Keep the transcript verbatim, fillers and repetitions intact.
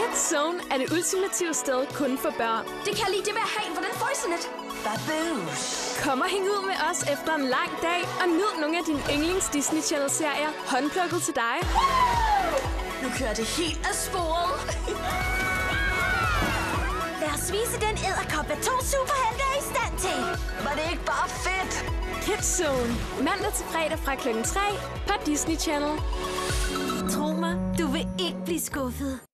Kids Zone er det ultimative sted kun for børn. Det kan jeg lide, det vil jeg have. Hvordan får I sådan et? Baboosh. Kom og hæng ud med os efter en lang dag, og nyd nogle af dine yndlings Disney Channel-serier håndplukket til dig. Woo! Nu kører det helt af sporet. Lad os vise den edderkop, hvad to superhelte er i stand til. Var det ikke bare fedt? Kids Zone. Mandag til fredag fra klokken tre på Disney Channel. Tro mig, du vil ikke blive skuffet.